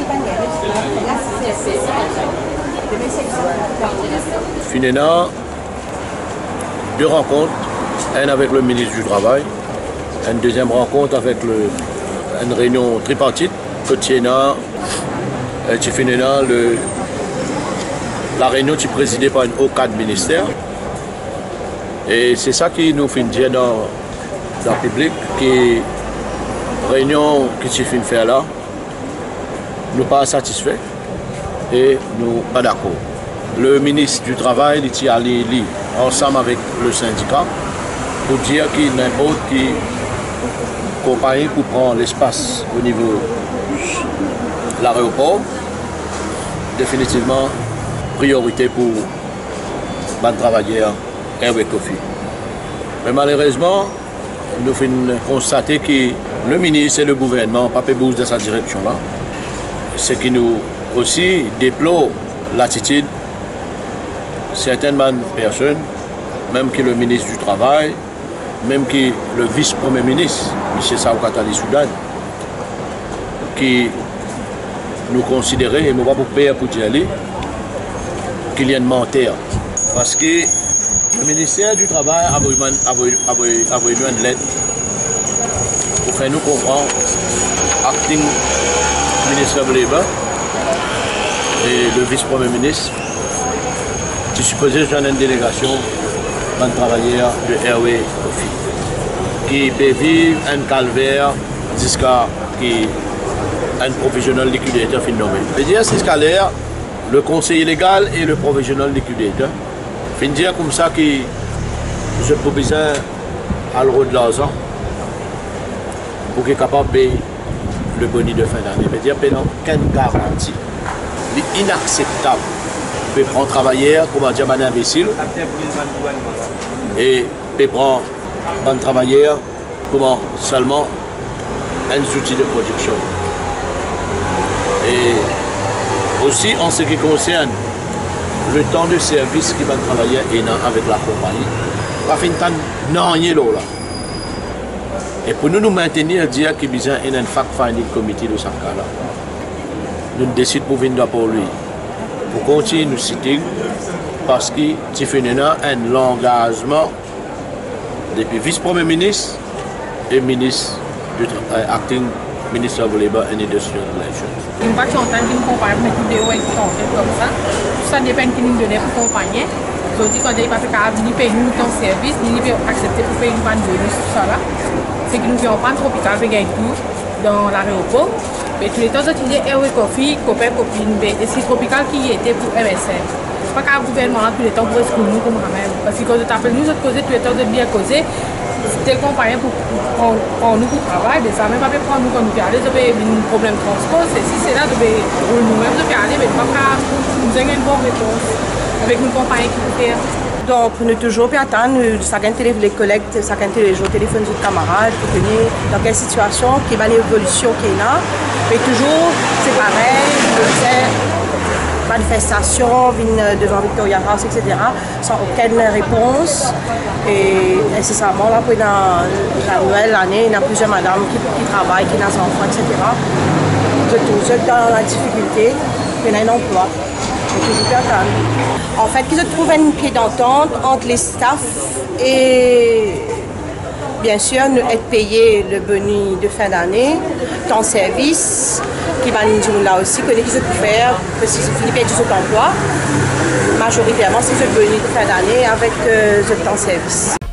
Finena, deux rencontres, une avec le ministre du Travail, une deuxième rencontre avec une réunion tripartite, Kotiena, Finena, la réunion est présidée par une haut cadre ministère. Et c'est ça qui nous fait dire dans le public, que la réunion que tu viens de faire là, nous pas satisfaits et nous pas d'accord. Le ministre du Travail est allé ensemble avec le syndicat pour dire qu'il y a un autre qui compagnie pour prendre l'espace au niveau de l'aéroport. Définitivement, priorité pour les travailleurs Airway Coffee. Mais malheureusement, nous avons constaté que le ministre et le gouvernement n'ont pas pu bouger dans cette direction-là. Ce qui nous aussi déplore l'attitude de certaines personnes, même que le ministre du Travail, même que le vice-premier ministre, M. Saoukatali Soudan, qui nous considérait, et nous ne pouvons pas payer pour y aller, qu'il y a une menteur. Parce que le ministère du Travail a envoyé une lettre pour faire nous comprendre, acting ministre de l'État et le vice-premier ministre, qui supposait joindre une délégation de travailleurs de Airway Coffee, qui peut vivre un calvaire jusqu'à un professionnel liquidateur fin nommé. C'est-à-dire, c'est scalaire, le conseiller légal et le professionnel liquidateur. Fin dire comme ça que je peux besoin à l'euro de l'argent pour qu'il soit capable de payer le bonus de fin d'année. C'est-à-dire qu'il n'y a aucune garantie. C'est inacceptable. On peut prendre un travailleur comme un imbécile et on peut prendre un travailleur comme seulement un outil de production. Et aussi en ce qui concerne le temps de service qui va travailler avec la compagnie, va finir non rien là. Et pour nous maintenir, dire qu'il y a un fact-finding committee de ce cas-là. Nous décidons pour venir pour lui. Pour continuer nous citer, parce que Tifenena a un engagement depuis vice-premier ministre et ministre du acting ministre of Labour and Industrial Relations. Je ne sais pas si on entend une compagnie mais tout est comme ça. Tout ça dépend de qui nous donne pour compagnie. Je dis qu'on n'est pas capable de payer nous ton service, ni de accepter pour payer une bande de tout ça là. C'est que nous ne pas trop piquer avec un tour dans l'aéroport. Mais tous les temps, ils disent Airway Coffee, copain, copine, et c'est tropical qui était pour MSN. C'est pas qu'un gouvernement tous les temps pour nous comme même. Parce que quand tu appelles nous, autres causer tous les temps de bien causer. C'était compagnie pour nous pour travail, mais ça même pas prendre nous quand nous aller, ça peut un problème de transport, c'est là, nous-mêmes de aller, mais pas nous avons une bonne réponse avec une compagnie qui peut faire. Donc, nous toujours attendre, les collègues, les jours téléphone de camarades pour connaître dans quelle situation, quelle est l'évolution qu'il y a. Mais toujours, c'est pareil, manifestations devant Victoria House, etc., sans aucune réponse. Et nécessairement, là, pendant la nouvelle année, il y a plusieurs madames qui travaillent, qui ont des enfants, etc. Vous êtes dans la difficulté, il y a un emploi. En fait, qu'ils trouvent une pied d'entente entre les staffs et bien sûr nous être payés le bonus de fin d'année, temps service, qui va nous dire là aussi, que qu'ils faire, parce que c'est fini de cet emploi. Majoritairement, c'est le bonus de fin d'année avec le temps service.